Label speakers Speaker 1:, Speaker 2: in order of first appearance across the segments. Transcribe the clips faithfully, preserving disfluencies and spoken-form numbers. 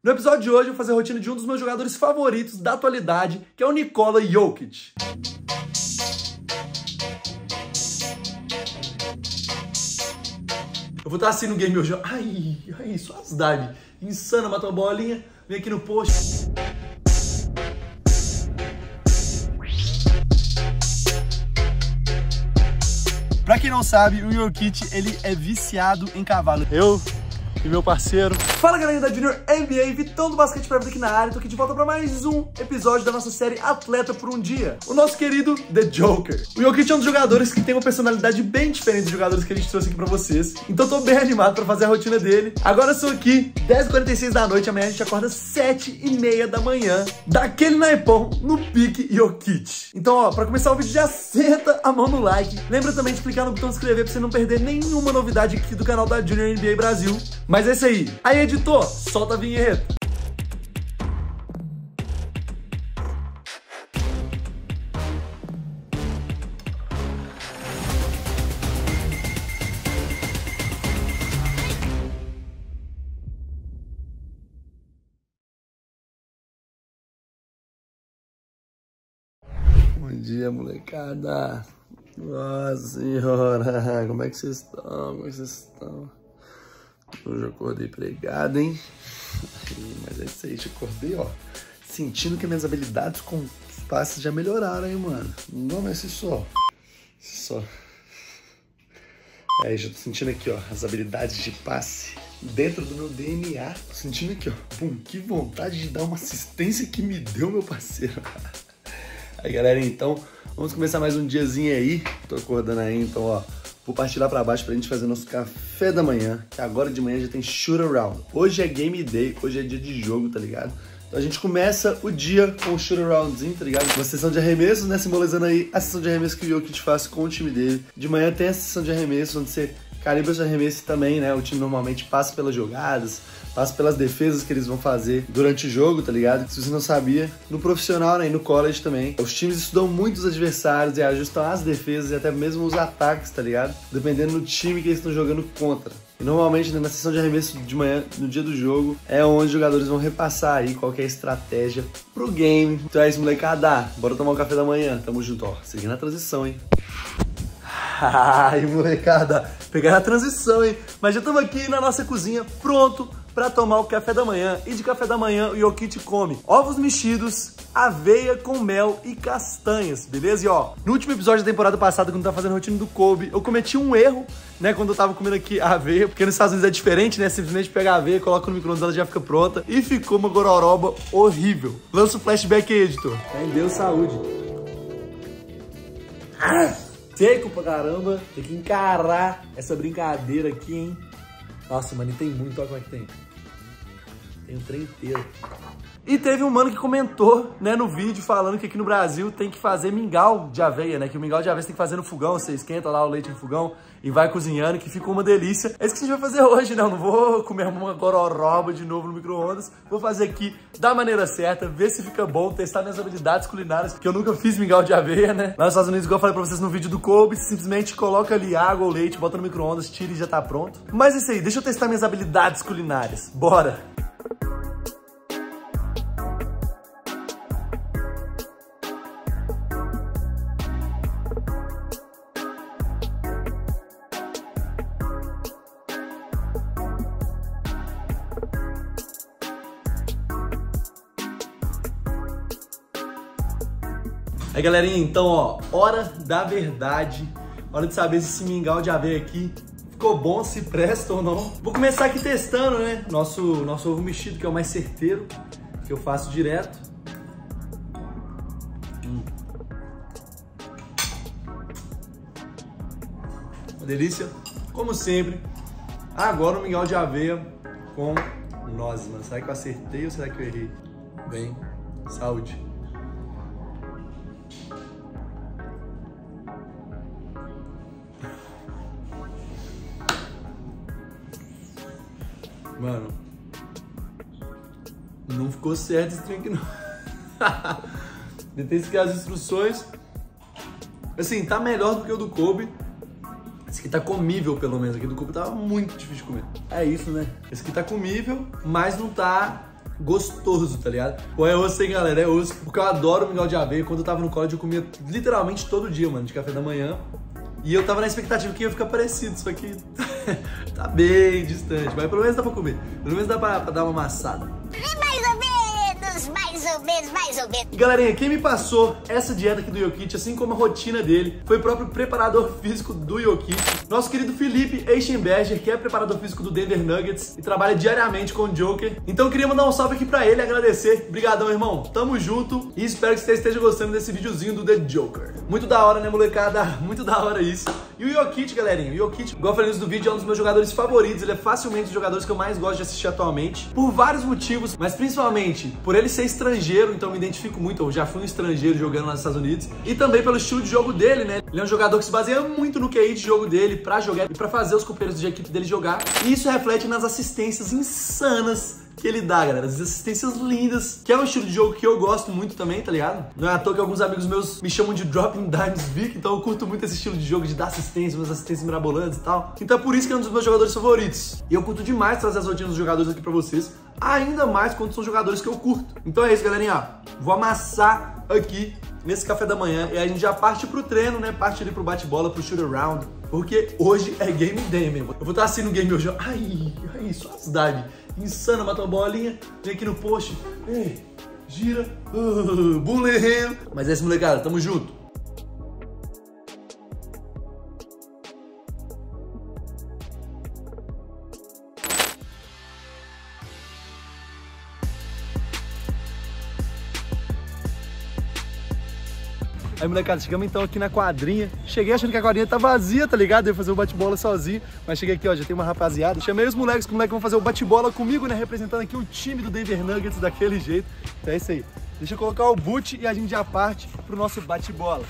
Speaker 1: No episódio de hoje eu vou fazer a rotina de um dos meus jogadores favoritos da atualidade, que é o Nikola Jokic. Eu vou estar assim no game hoje. Ai, ai, suavidade. Insana, matou a bolinha. Vem aqui no post. Pra quem não sabe, o Jokic, ele é viciado em cavalo. Eu e meu parceiro. Fala, galera da Junior N B A, Vitão do Basquete Prévio aqui na área. Tô aqui de volta pra mais um episódio da nossa série Atleta por um Dia. O nosso querido The Joker. O Jokic é um dos jogadores que tem uma personalidade bem diferente dos jogadores que a gente trouxe aqui pra vocês. Então tô bem animado pra fazer a rotina dele. Agora são aqui dez e quarenta e seis da noite, amanhã a gente acorda sete e meia da manhã. Daquele naipão no pique Jokic. Então, ó, pra começar o vídeo já senta a mão no like. Lembra também de clicar no botão de inscrever pra você não perder nenhuma novidade aqui do canal da Junior N B A Brasil. Mas é isso aí. Aí, editor, solta a vinheta. Bom dia, molecada. Nossa senhora, como é que vocês estão? Como é que vocês estão? Hoje eu acordei pregado, hein? Mas é isso aí, eu acordei, ó, sentindo que minhas habilidades com os passes já melhoraram, hein, mano? Não, mas se só. Se só. É, já tô sentindo aqui, ó, as habilidades de passe dentro do meu D N A. Tô sentindo aqui, ó, pum, que vontade de dar uma assistência que me deu, meu parceiro. Aí, galera, então, vamos começar mais um diazinho aí. Tô acordando aí, então, ó. Vou partir lá pra baixo pra gente fazer nosso café da manhã, que agora de manhã já tem shoot around. Hoje é game day, hoje é dia de jogo, tá ligado? Então a gente começa o dia com o shoot aroundzinho, tá ligado? Uma sessão de arremessos, né? Simbolizando aí a sessão de arremesso que o Jokic faz com o time dele. De manhã tem a sessão de arremesso, onde você calibra os arremessos também, né? O time normalmente passa pelas jogadas, passa pelas defesas que eles vão fazer durante o jogo, tá ligado? Se você não sabia, no profissional, né, e no college também, os times estudam muito os adversários e ajustam as defesas e até mesmo os ataques, tá ligado? Dependendo do time que eles estão jogando contra. E normalmente, né, na sessão de arremesso de manhã, no dia do jogo, é onde os jogadores vão repassar aí qual que é a estratégia pro game. Então é isso, molecada. Bora tomar um café da manhã. Tamo junto, ó. Seguindo a transição, hein? Ai, molecada, pegar a transição, hein? Mas já estamos aqui na nossa cozinha, pronto para tomar o café da manhã. E de café da manhã o Jokic come ovos mexidos, aveia com mel e castanhas, beleza? E ó, no último episódio da temporada passada, quando eu tava fazendo a rotina do Kobe, eu cometi um erro, né, quando eu tava comendo aqui a aveia, porque nos Estados Unidos é diferente, né? Simplesmente pega a aveia, coloca no micro-ondas, ela já fica pronta. E ficou uma gororoba horrível. Lança o flashback aí, editor. Em Deus, saúde. Ah! Seco pra caramba, tem que encarar essa brincadeira aqui, hein? Nossa, mano, e tem muito, olha como é que tem. Tem um trem inteiro. E teve um mano que comentou, né, no vídeo, falando que aqui no Brasil tem que fazer mingau de aveia, né? Que o mingau de aveia você tem que fazer no fogão, você esquenta lá o leite no fogão e vai cozinhando, que ficou uma delícia. É isso que a gente vai fazer hoje, né? Eu não vou comer uma gororoba de novo no micro-ondas. Vou fazer aqui da maneira certa, ver se fica bom, testar minhas habilidades culinárias, porque eu nunca fiz mingau de aveia, né? Lá nos Estados Unidos, igual eu falei pra vocês no vídeo do Kobe, simplesmente coloca ali água ou leite, bota no micro-ondas, tira e já tá pronto. Mas é isso aí, deixa eu testar minhas habilidades culinárias. Bora! Aí, galerinha, então, ó, hora da verdade, hora de saber se esse mingau de aveia aqui ficou bom, se presta ou não. Vou começar aqui testando, né, nosso, nosso ovo mexido, que é o mais certeiro, que eu faço direto. Hum. Uma delícia, como sempre. Agora o mingau de aveia com nozes, mano. Será que eu acertei ou será que eu errei? Bem, saúde. Mano, não ficou certo esse trem aqui não. Tentei seguir as instruções. Assim, tá melhor do que o do Kobe. Esse aqui tá comível, pelo menos. Aqui do Kobe tava muito difícil de comer. É isso, né? Esse aqui tá comível, mas não tá gostoso, tá ligado? Pô, é osso, hein, galera? É osso, porque eu adoro mingau de aveia. Quando eu tava no college, eu comia literalmente todo dia, mano, de café da manhã. E eu tava na expectativa que ia ficar parecido, só que tá bem distante. Mas pelo menos dá pra comer. Pelo menos dá pra, pra dar uma amassada.
Speaker 2: Mais ou menos, mais ou menos, mais ou menos.
Speaker 1: E galerinha, quem me passou essa dieta aqui do Jokic, assim como a rotina dele, foi o próprio preparador físico do Jokic, nosso querido Felipe Eichenberger, que é preparador físico do Denver Nuggets e trabalha diariamente com o Joker. Então eu queria mandar um salve aqui pra ele e agradecer. Obrigadão, irmão. Tamo junto e espero que você esteja gostando desse videozinho do The Joker. Muito da hora, né, molecada? Muito da hora isso. E o Jokic, galerinha, o Jokic, igual eu falei no início do vídeo, é um dos meus jogadores favoritos. Ele é facilmente um dos jogadores que eu mais gosto de assistir atualmente, por vários motivos, mas principalmente por ele ser estrangeiro, então eu me identifico muito. Eu já fui um estrangeiro jogando lá nos Estados Unidos. E também pelo estilo de jogo dele, né? Ele é um jogador que se baseia muito no Q I de jogo dele pra jogar e pra fazer os companheiros de equipe dele jogar. E isso reflete nas assistências insanas que ele dá, galera. As assistências lindas, que é um estilo de jogo que eu gosto muito também, tá ligado? Não é à toa que alguns amigos meus me chamam de Dropping Dimes Vic, então eu curto muito esse estilo de jogo de dar assistência, umas assistências mirabolantes e tal. Então é por isso que é um dos meus jogadores favoritos. E eu curto demais trazer as rotinas dos jogadores aqui pra vocês, ainda mais quando são jogadores que eu curto. Então é isso, galerinha. Vou amassar aqui nesse café da manhã e aí a gente já parte pro treino, né? Parte ali pro bate-bola, pro shoot around, porque hoje é game day, meu irmão. Eu vou estar assim no game hoje, ó. Ai, ai, suavidade. Insana, mata uma bolinha, vem aqui no post, ei, gira, uh, bullying. Mas é isso, molecada, tamo junto. Aí, molecada, chegamos então aqui na quadrinha. Cheguei achando que a quadrinha tá vazia, tá ligado? Eu ia fazer o bate-bola sozinho. Mas cheguei aqui, ó, já tem uma rapaziada. Chamei os moleques, os moleques vão fazer o bate-bola comigo, né? Representando aqui o time do Denver Nuggets daquele jeito. Então é isso aí. Deixa eu colocar o boot e a gente já parte pro nosso bate-bola.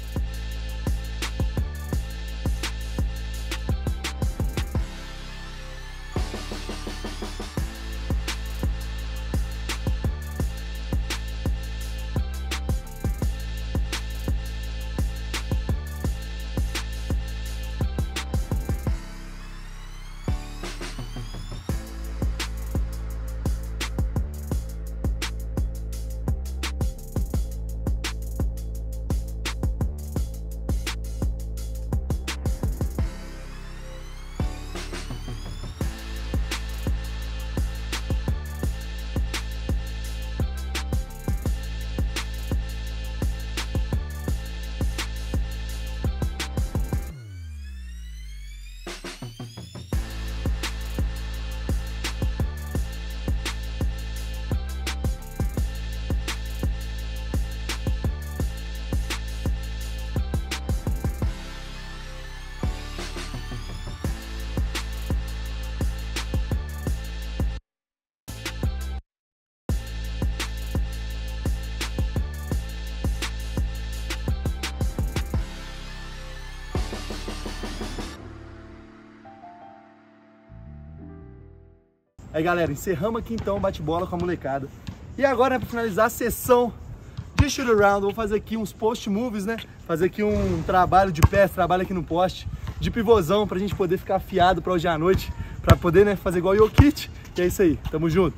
Speaker 1: Aí, galera, encerramos aqui então o bate-bola com a molecada. E agora, né, pra finalizar a sessão de shoot around, vou fazer aqui uns post moves, né? Fazer aqui um trabalho de pés, trabalho aqui no poste, de pivôzão, pra gente poder ficar afiado pra hoje à noite, pra poder, né, fazer igual o Jokic. E é isso aí, tamo junto.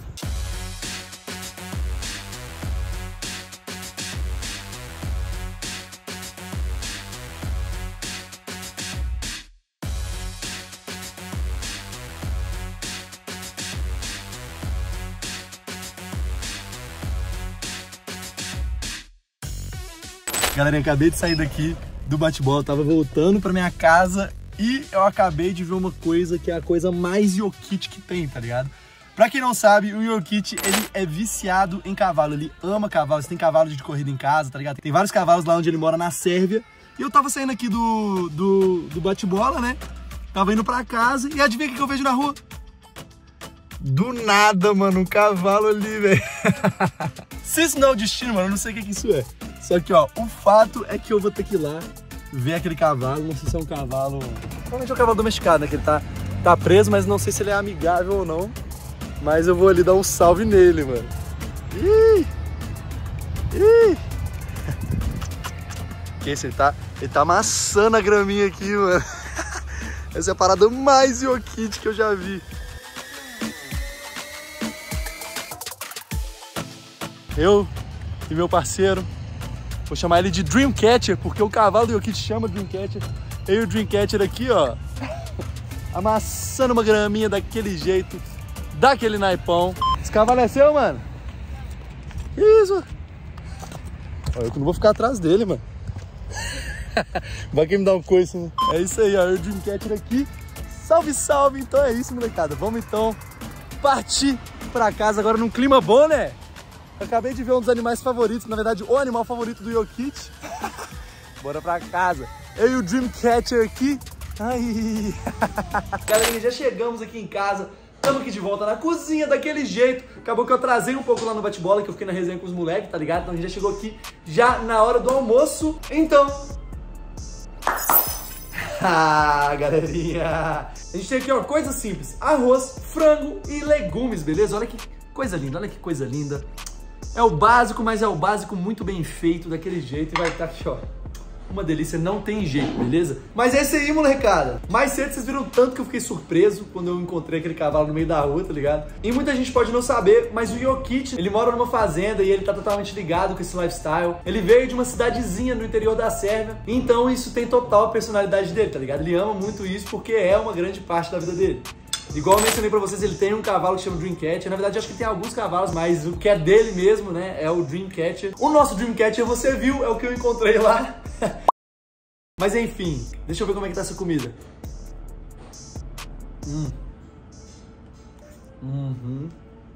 Speaker 1: Galera, eu acabei de sair daqui do bate-bola, tava voltando pra minha casa e eu acabei de ver uma coisa que é a coisa mais Jokic que tem, tá ligado? Pra quem não sabe, o Jokic, ele é viciado em cavalo, ele ama cavalos, tem cavalo de corrida em casa, tá ligado? Tem vários cavalos lá onde ele mora, na Sérvia. E eu tava saindo aqui do, do, do bate-bola, né? Tava indo pra casa e adivinha o que eu vejo na rua? Do nada, mano, um cavalo ali, velho. Se isso não é o destino, mano, eu não sei o que, que isso é. Só que, ó, o fato é que eu vou ter que ir lá ver aquele cavalo. Não sei se é um cavalo... Provavelmente é um cavalo domesticado, né? Que ele tá, tá preso, mas não sei se ele é amigável ou não. Mas eu vou ali dar um salve nele, mano. Ih! Ih! Que esse, ele tá, ele tá amassando a graminha aqui, mano. Essa é a parada mais Jokic que eu já vi. Eu e meu parceiro, vou chamar ele de Dreamcatcher, porque o cavalo do Jokic chama Dreamcatcher. Eu e o Dreamcatcher aqui, ó, amassando uma graminha daquele jeito, daquele naipão. Esse cavalo é seu, mano? Isso. Ó, eu que não vou ficar atrás dele, mano. Vai que me dá um coice, né? É isso aí, ó, eu e o Dreamcatcher aqui. Salve, salve! Então é isso, molecada. Vamos então partir pra casa agora num clima bom, né? Eu acabei de ver um dos animais favoritos, na verdade, o animal favorito do Jokic. Bora pra casa. Eu e o Dreamcatcher aqui. Ai. Galerinha, já chegamos aqui em casa. Estamos aqui de volta na cozinha, daquele jeito. Acabou que eu atrasei um pouco lá no bate-bola, que eu fiquei na resenha com os moleques, tá ligado? Então a gente já chegou aqui já na hora do almoço. Então... Ah, galerinha. A gente tem aqui, ó, coisa simples. Arroz, frango e legumes, beleza? Olha que coisa linda, olha que coisa linda. É o básico, mas é o básico muito bem feito, daquele jeito. E vai estar aqui, ó, uma delícia, não tem jeito, beleza? Mas é isso aí, molecada. Mais cedo vocês viram tanto que eu fiquei surpreso quando eu encontrei aquele cavalo no meio da rua, tá ligado? E muita gente pode não saber, mas o Jokic, ele mora numa fazenda e ele tá totalmente ligado com esse lifestyle. Ele veio de uma cidadezinha no interior da Sérvia, então isso tem total a personalidade dele, tá ligado? Ele ama muito isso porque é uma grande parte da vida dele. Igual eu mencionei pra vocês, ele tem um cavalo que chama Dreamcatcher. Na verdade, eu acho que tem alguns cavalos, mas o que é dele mesmo, né, é o Dreamcatcher. O nosso Dreamcatcher, você viu, é o que eu encontrei lá. Mas enfim, deixa eu ver como é que tá essa comida. Hum. Uhum.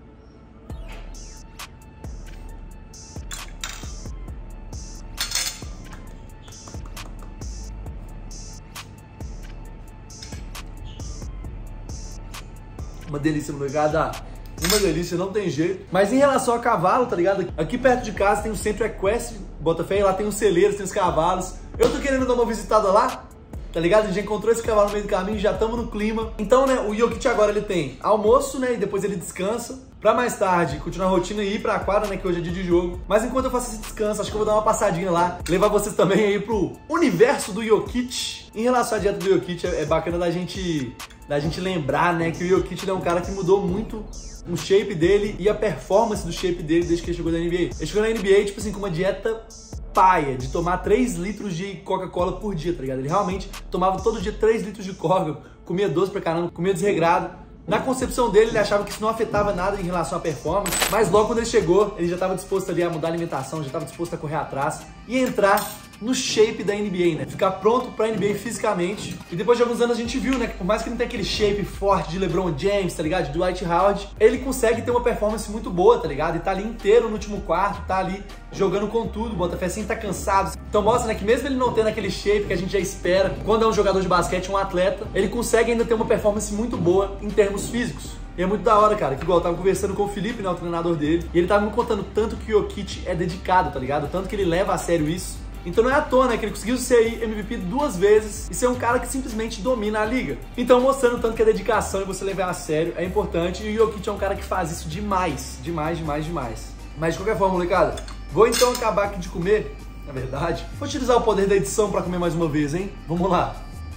Speaker 1: Uma delícia, molecada. Uma delícia, não tem jeito. Mas em relação a cavalo, tá ligado? Aqui perto de casa tem o Centro Equestre Botafé, lá tem os celeiros, tem os cavalos. Eu tô querendo dar uma visitada lá, tá ligado? A gente já encontrou esse cavalo no meio do caminho, já estamos no clima. Então, né, o Jokic agora ele tem almoço, né, e depois ele descansa. Pra mais tarde, continuar a rotina e ir pra quadra, né, que hoje é dia de jogo. Mas enquanto eu faço esse descanso, acho que eu vou dar uma passadinha lá, levar vocês também aí pro universo do Jokic. Em relação à dieta do Jokic, é bacana da gente, da gente lembrar, né, que o Jokic é um cara que mudou muito o shape dele e a performance do shape dele desde que ele chegou na N B A. Ele chegou na N B A, tipo assim, com uma dieta paia, de tomar três litros de Coca-Cola por dia, tá ligado? Ele realmente tomava todo dia três litros de Coca, comia doce pra caramba, comia desregrado. Na concepção dele, ele achava que isso não afetava nada em relação à performance, mas logo quando ele chegou, ele já estava disposto ali a mudar a alimentação, já estava disposto a correr atrás e entrar no shape da N B A, né? Ficar pronto pra N B A fisicamente. E depois de alguns anos a gente viu, né, que por mais que ele não tenha aquele shape forte de LeBron James, tá ligado? De Dwight Howard, ele consegue ter uma performance muito boa, tá ligado? E tá ali inteiro no último quarto, tá ali jogando com tudo, o Botafé assim tá cansado. Então mostra, né, que mesmo ele não tendo aquele shape que a gente já espera quando é um jogador de basquete, um atleta, ele consegue ainda ter uma performance muito boa em termos físicos. E é muito da hora, cara, que igual eu tava conversando com o Felipe, né, o treinador dele, e ele tava me contando tanto que o Jokic é dedicado, tá ligado? Tanto que ele leva a sério isso. Então não é à toa, né, que ele conseguiu ser M V P duas vezes e ser um cara que simplesmente domina a liga. Então mostrando tanto que a dedicação e você levar a sério é importante, e o Jokic é um cara que faz isso demais, demais, demais, demais. Mas de qualquer forma, molecada, vou então acabar aqui de comer, na verdade. Vou utilizar o poder da edição pra comer mais uma vez, hein? Vamos lá.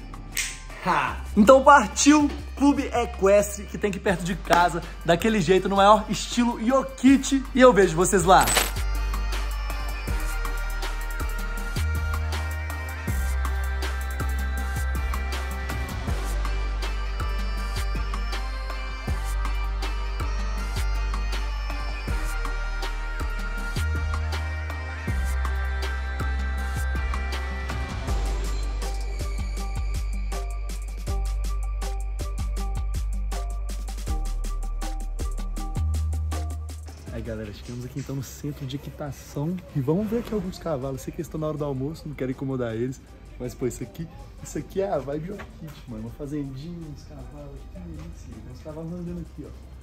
Speaker 1: Ha! Então partiu Clube Equestre, que tem aqui perto de casa, daquele jeito, no maior estilo Jokic, e eu vejo vocês lá. Aí galera, chegamos aqui então no centro de equitação e vamos ver aqui alguns cavalos. Sei que eles estão na hora do almoço, não quero incomodar eles, mas pô, isso aqui, isso aqui é a vibe Jokic, mano. Uma fazendinha, uns cavalos, que delícia. Uns cavalos andando aqui, ó.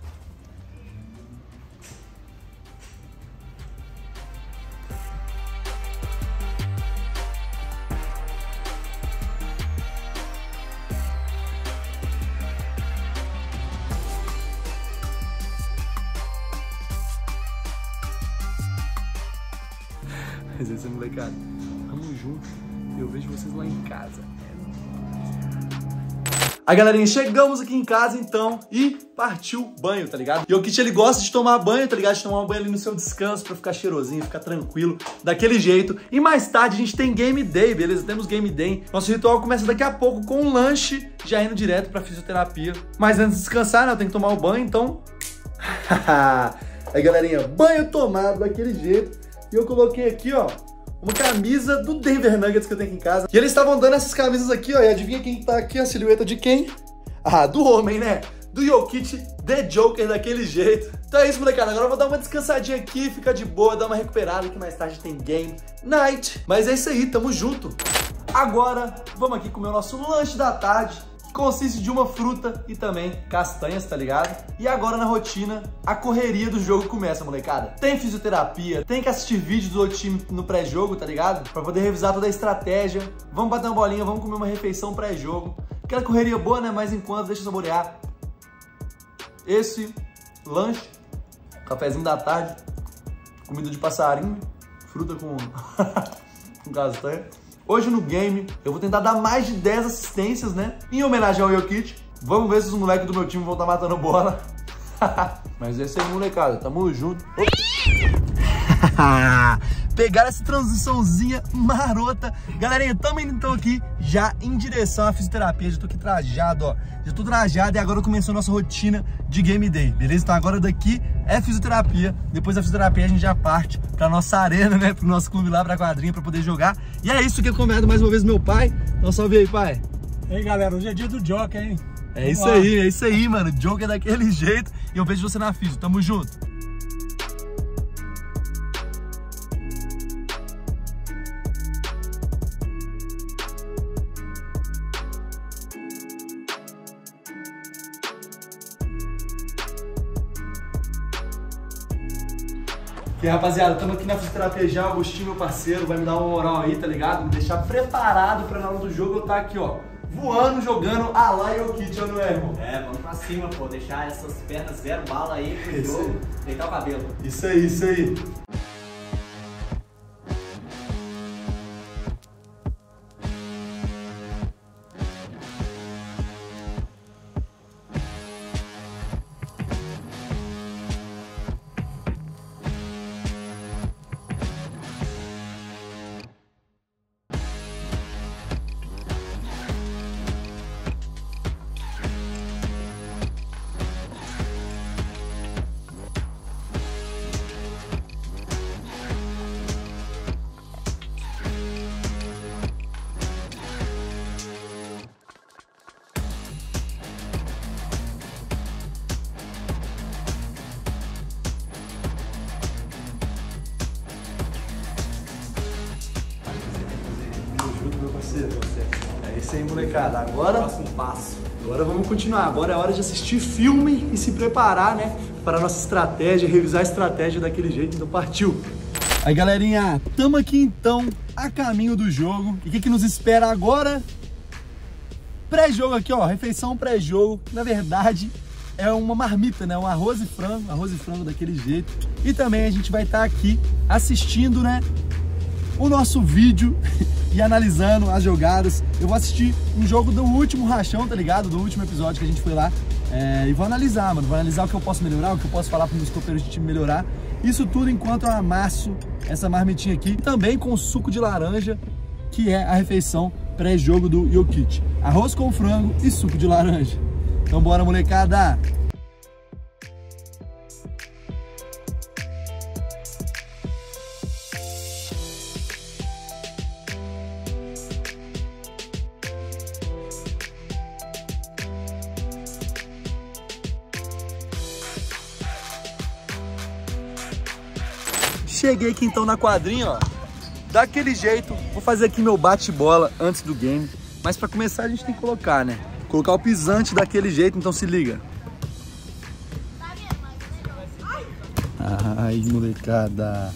Speaker 1: Mas é isso, molecada. Tamo junto e eu vejo vocês lá em casa. Aí, galerinha, chegamos aqui em casa, então, e partiu banho, tá ligado? E o Kit, ele gosta de tomar banho, tá ligado? De tomar um banho ali no seu descanso, pra ficar cheirosinho, ficar tranquilo, daquele jeito. E mais tarde a gente tem Game Day, beleza? Temos Game Day. Nosso ritual começa daqui a pouco com um lanche, já indo direto pra fisioterapia. Mas antes de descansar, né, eu tenho que tomar o banho, então... Aí, galerinha, banho tomado daquele jeito. E eu coloquei aqui, ó, uma camisa do Denver Nuggets que eu tenho aqui em casa. E eles estavam dando essas camisas aqui, ó. E adivinha quem tá aqui? A silhueta de quem? Ah, do homem, né? Do Jokic, The Joker, daquele jeito. Então é isso, molecada. Agora eu vou dar uma descansadinha aqui, ficar de boa, dar uma recuperada, que mais tarde tem Game Night. Mas é isso aí, tamo junto. Agora, vamos aqui comer o nosso lanche da tarde, que consiste de uma fruta e também castanhas, tá ligado? E agora na rotina, a correria do jogo começa, molecada. Tem fisioterapia, tem que assistir vídeo do outro time no pré-jogo, tá ligado? Pra poder revisar toda a estratégia. Vamos bater uma bolinha, vamos comer uma refeição pré-jogo. Aquela correria boa, né? Mas enquanto, deixa eu saborear esse lanche, cafezinho da tarde, comida de passarinho, fruta com, com castanha. Hoje no game, eu vou tentar dar mais de dez assistências, né? Em homenagem ao Jokic. Vamos ver se os moleques do meu time vão estar matando bola. Mas esse aí, molecada, tamo junto. Pegaram essa transiçãozinha marota. Galerinha, tamo indo então aqui já em direção à fisioterapia. Já tô aqui trajado, ó. Já tô trajado e agora começou a nossa rotina de Game Day, beleza? Então agora daqui é fisioterapia. Depois da fisioterapia a gente já parte pra nossa arena, né? Pro nosso clube lá, pra quadrinha, pra poder jogar. E é isso que eu convido mais uma vez meu pai. Então salve aí, pai.
Speaker 3: E aí, galera, hoje é dia do Joker, hein?
Speaker 1: É Vamos isso lá. aí, é isso aí, mano. Joker é daquele jeito. E eu vejo você na fisio. Tamo junto. E aí, rapaziada, estamos aqui na fisioterapia já, o Agostinho, meu parceiro, vai me dar uma moral aí, tá ligado? Me deixar preparado pra na hora do jogo eu estar aqui, ó, voando, jogando a lá Jokic, eu não é, irmão?
Speaker 4: É, vamos pra cima, pô, deixar essas pernas zero bala aí pro isso jogo, aí. Deitar o cabelo.
Speaker 1: Isso aí, isso aí. É isso aí, molecada. Agora,
Speaker 4: próximo passo.
Speaker 1: Agora vamos continuar. Agora é hora de assistir filme e se preparar, né? Para a nossa estratégia, revisar a estratégia daquele jeito. Então partiu! Aí, galerinha, tamo aqui então a caminho do jogo. E o que, que nos espera agora? Pré-jogo aqui, ó. Refeição pré-jogo. Na verdade, é uma marmita, né? Um arroz e frango. Arroz e frango daquele jeito. E também a gente vai estar aqui assistindo, né? O nosso vídeo e analisando as jogadas. Eu vou assistir um jogo do último rachão, tá ligado? Do último episódio que a gente foi lá. É, e vou analisar, mano. Vou analisar o que eu posso melhorar, o que eu posso falar para os meus companheiros de time melhorar. Isso tudo enquanto eu amasso essa marmitinha aqui. Também com suco de laranja, que é a refeição pré-jogo do Jokic. Arroz com frango e suco de laranja. Então bora, molecada! Cheguei aqui então na quadrinha, ó, daquele jeito. Vou fazer aqui meu bate-bola antes do game. Mas pra começar a gente tem que colocar, né? Colocar o pisante daquele jeito, então se liga. Ai, molecada.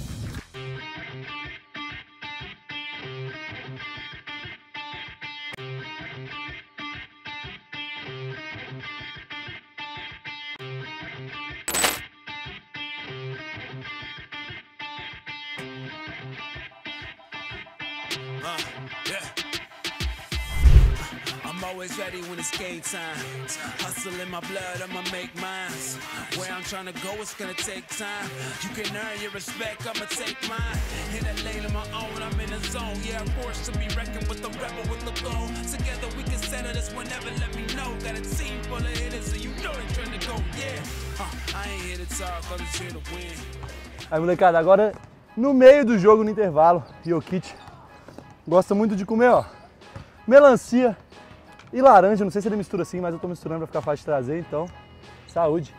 Speaker 5: always ready when it's game time. Hustle in my blood, I'ma make mine. Where I'm trying to go, it's gonna take time. You can earn your respect, I'ma take mine. In a lane of my own, I'm in a zone. Yeah, I'm forced to be reckoned with the rebel with the goal. Together we can settle this whenever, let me know. Got a team full of hitters, so you know they're trying to go, yeah. Uh, I ain't here to talk, I'm just here to win.
Speaker 1: Aí, molecada, agora no meio do jogo, no intervalo, Jokic gosta muito de comer, ó, melancia e laranja. Não sei se ele mistura assim, mas eu tô misturando pra ficar fácil de trazer, então, saúde.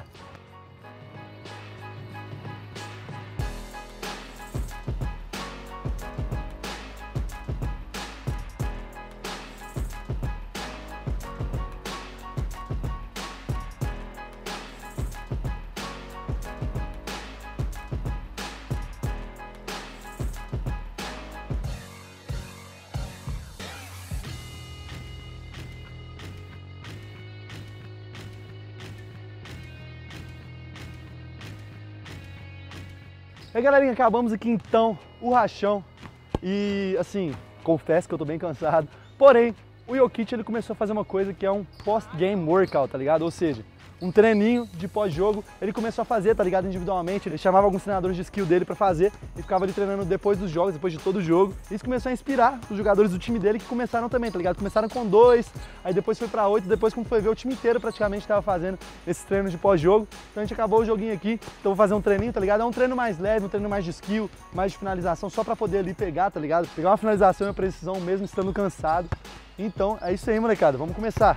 Speaker 1: E aí, galerinha, acabamos aqui então o rachão e, assim, confesso que eu tô bem cansado, porém, o Jokic, ele começou a fazer uma coisa que é um post-game workout, tá ligado? Ou seja, um treininho de pós-jogo, ele começou a fazer, tá ligado, individualmente, ele chamava alguns treinadores de skill dele pra fazer e ficava ali treinando depois dos jogos, depois de todo o jogo. Isso começou a inspirar os jogadores do time dele, que começaram também, tá ligado? Começaram com dois, aí depois foi pra oito, depois quando foi ver, o time inteiro praticamente tava fazendo esses treinos de pós-jogo. Então a gente acabou o joguinho aqui, então vou fazer um treininho, tá ligado? É um treino mais leve, um treino mais de skill, mais de finalização, só pra poder ali pegar, tá ligado? Pegar uma finalização e uma precisão mesmo estando cansado. Então é isso aí, molecada, vamos começar.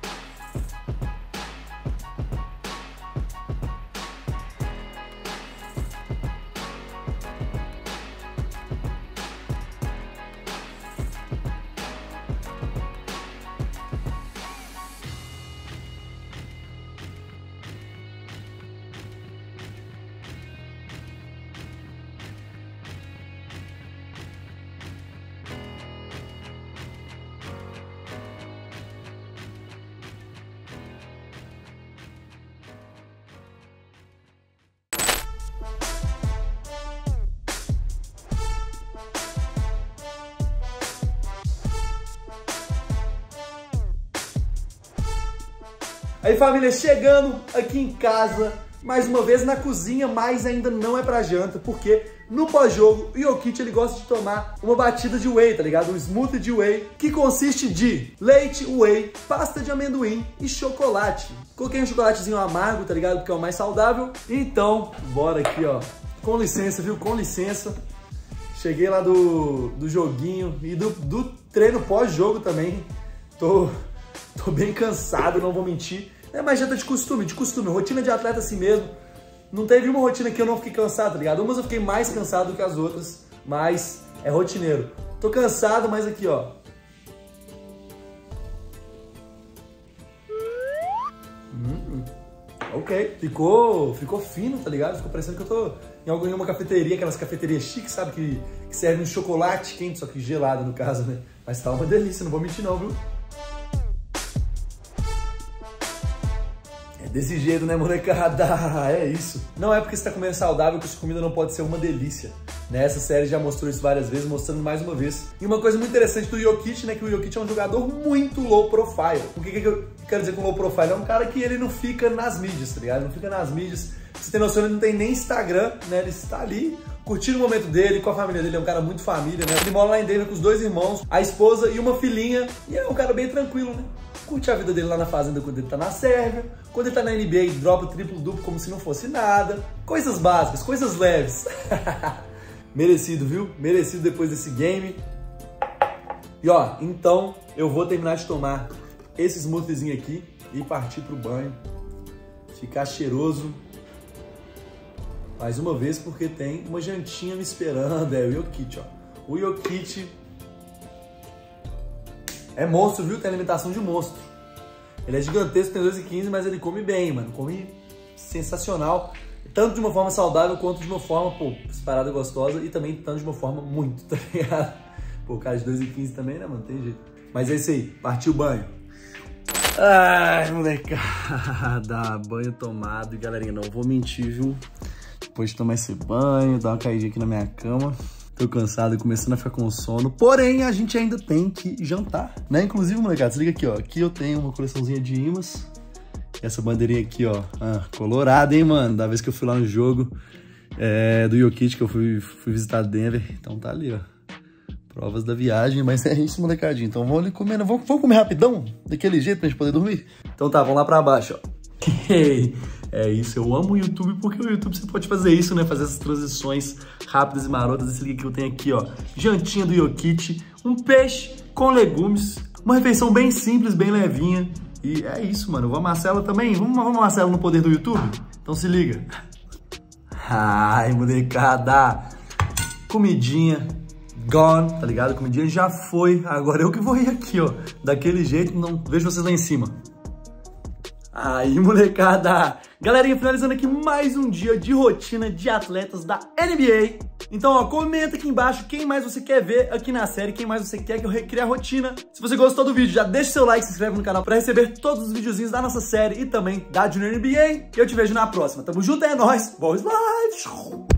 Speaker 1: Aí, família, chegando aqui em casa, mais uma vez na cozinha, mas ainda não é pra janta, porque no pós-jogo, o Jokic, ele gosta de tomar uma batida de whey, tá ligado? Um smoothie de whey, que consiste de leite, whey, pasta de amendoim e chocolate. Coloquei um chocolatezinho amargo, tá ligado? Porque é o mais saudável. Então, bora aqui, ó. Com licença, viu? Com licença. Cheguei lá do, do joguinho e do, do treino pós-jogo também. Tô, tô bem cansado, não vou mentir. É, mas já tá de costume, de costume. Rotina de atleta assim mesmo. Não teve uma rotina que eu não fiquei cansado, tá ligado? Umas eu fiquei mais cansado do que as outras, mas é rotineiro. Tô cansado, mas aqui, ó. Hum, ok, ficou, ficou fino, tá ligado? Ficou parecendo que eu tô em alguma cafeteria, aquelas cafeterias chiques, sabe? Que, que servem um chocolate quente, só que gelado no caso, né? Mas tá uma delícia, não vou mentir não, viu? Desse jeito, né, molecada? É isso. Não é porque você tá comendo saudável que sua comida não pode ser uma delícia. Né? Essa série já mostrou isso várias vezes, mostrando mais uma vez. E uma coisa muito interessante do Jokic, né, que o Jokic é um jogador muito low profile. O que, que eu quero dizer com low profile? É um cara que ele não fica nas mídias, tá ligado? Ele não fica nas mídias. Pra você ter noção, ele não tem nem Instagram, né? Ele está ali curtindo o momento dele, com a família dele. É um cara muito família, né? Ele mora lá em Denver com os dois irmãos, a esposa e uma filhinha. E é um cara bem tranquilo, né? Curte a vida dele lá na fazenda quando ele tá na Sérvia. Quando ele tá na N B A, dropa triplo-duplo como se não fosse nada. Coisas básicas, coisas leves. Merecido, viu? Merecido depois desse game. E ó, então eu vou terminar de tomar esse smoothiezinho aqui e partir pro banho. Ficar cheiroso. Mais uma vez, porque tem uma jantinha me esperando. É o Jokic, ó. O Jokic é monstro, viu? Tem alimentação de monstro. Ele é gigantesco, tem dois e quinze, mas ele come bem, mano. Come sensacional. Tanto de uma forma saudável, quanto de uma forma, pô, parada gostosa. E também tanto de uma forma muito, tá ligado? Pô, o cara de dois e quinze também, né, mano? Tem jeito. Mas é isso aí. Partiu o banho. Ai, molecada. Banho tomado. E, galerinha, não vou mentir, viu? Depois de tomar esse banho, dar uma caidinha aqui na minha cama. Tô cansado, começando a ficar com sono. Porém, a gente ainda tem que jantar, né? Inclusive, molecada, se liga aqui, ó. Aqui eu tenho uma coleçãozinha de imãs. Essa bandeirinha aqui, ó. Ah, colorada, hein, mano? Da vez que eu fui lá no jogo é, do Jokic, que eu fui, fui visitar Denver. Então tá ali, ó. Provas da viagem, mas é isso, molecadinho. Então vamos ali comendo. Vamos, vamos comer rapidão? Daquele jeito pra gente poder dormir? Então tá, vamos lá pra baixo, ó. É isso, eu amo o YouTube, porque o YouTube você pode fazer isso, né? Fazer essas transições rápidas e marotas. Esse liga que eu tenho aqui, ó. Jantinha do Jokic, um peixe com legumes. Uma refeição bem simples, bem levinha. E é isso, mano. Eu vou amassar ela também. Vamos, vamos amassar ela no poder do YouTube? Então se liga. Ai, molecada. Comidinha gone, tá ligado? Comidinha já foi. Agora eu que vou ir aqui, ó. Daquele jeito, não vejo vocês lá em cima. Aí, molecada. Galerinha, finalizando aqui mais um dia de rotina de atletas da N B A. Então, ó, comenta aqui embaixo quem mais você quer ver aqui na série, quem mais você quer que eu recrie a rotina. Se você gostou do vídeo, já deixa seu like, se inscreve no canal pra receber todos os videozinhos da nossa série e também da Junior N B A. E eu te vejo na próxima. Tamo junto, é nóis. Bom slide!